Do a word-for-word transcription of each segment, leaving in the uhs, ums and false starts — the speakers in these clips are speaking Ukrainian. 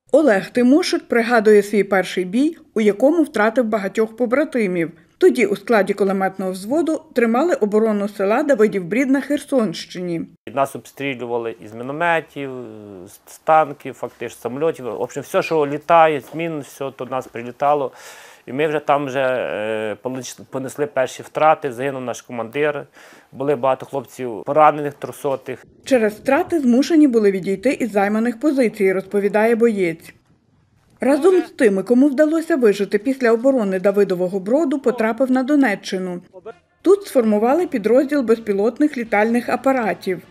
Олег Тимошик пригадує свій перший бій, у якому втратив багатьох побратимів. Тоді у складі кулеметного взводу тримали оборону села Давидів-Брід на Херсонщині. Нас обстрілювали із мінометів, з танків, фактично, з самольотів. В общем, все, що літає, з мін, все до нас прилітало. І ми вже там вже понесли перші втрати, загинув наш командир, були багато хлопців поранених, трусотих. Через втрати змушені були відійти із займаних позицій, розповідає боєць. Разом з тими, кому вдалося вижити після оборони Давидового Броду, потрапив на Донеччину. Тут сформували підрозділ безпілотних літальних апаратів.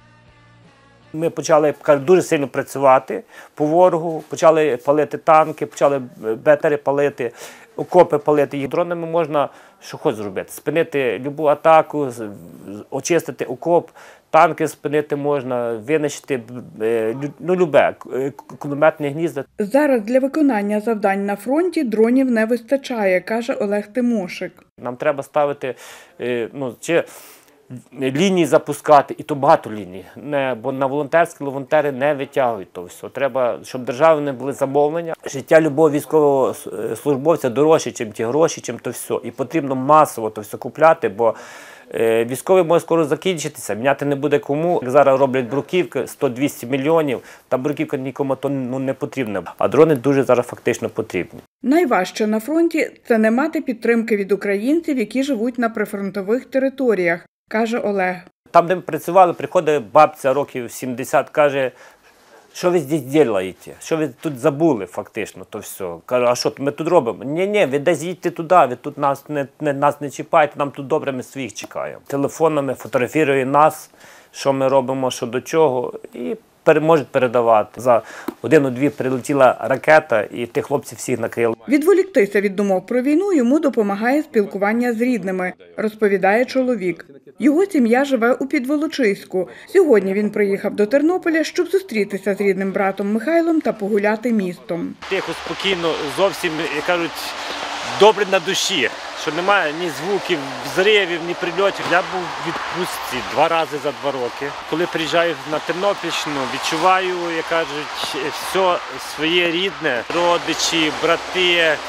Ми почали дуже сильно працювати по ворогу, почали палити танки, почали бетери палити, окопи палити. Їх дронами можна що хоч зробити. Спинити будь-яку атаку, очистити окоп, танки спинити можна, винищити, ну, любе, кулеметні гнізда. Зараз для виконання завдань на фронті дронів не вистачає, каже Олег Тимошик. Нам треба ставити, ну, чи лінії запускати, і то багато ліній, не, бо на волонтерські волонтери не витягують то все. Треба, щоб державні були замовлення. Життя любого військового службовця дорожче, ніж ті гроші, ніж то все. І потрібно масово то все купляти, бо е, військовий може скоро закінчитися, міняти не буде кому. Як зараз роблять бруківки, сто-двісті мільйонів, та бруківка нікому то, ну, не потрібна. А дрони дуже зараз фактично потрібні. Найважче на фронті – це не мати підтримки від українців, які живуть на прифронтових територіях, каже Олег. Там, де ми працювали, приходить бабця років сімдесят, каже, що ви тут робите, що ви тут забули фактично, то все. Каже, а що ми тут робимо? Ні-ні, ви десь їдьте туди, ви тут нас не, не, нас не чіпайте, нам тут добре, ми своїх чекаємо. Телефонами фотографує нас, що ми робимо, що до чого, і можуть передавати. За годину-дві прилетіла ракета, і тих хлопців всіх накрили. Відволіктися від думок про війну йому допомагає спілкування з рідними, розповідає чоловік. Його сім'я живе у Підволочиську. Сьогодні він приїхав до Тернополя, щоб зустрітися з рідним братом Михайлом та погуляти містом. Тихо, спокійно, зовсім, як кажуть, добре на душі, що немає ні звуків, взривів, ні прильотів. Я був в відпустці два рази за два роки. Коли приїжджаю на Тернопільщину, відчуваю, як кажуть, все своє рідне, родичі, брати, е,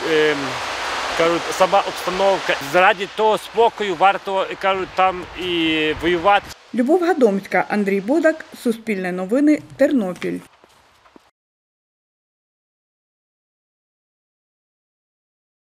кажуть, сама обстановка. Заради того спокою варто, кажуть, там і воювати. Любов Гадомська, Андрій Бодак, Суспільне новини, Тернопіль.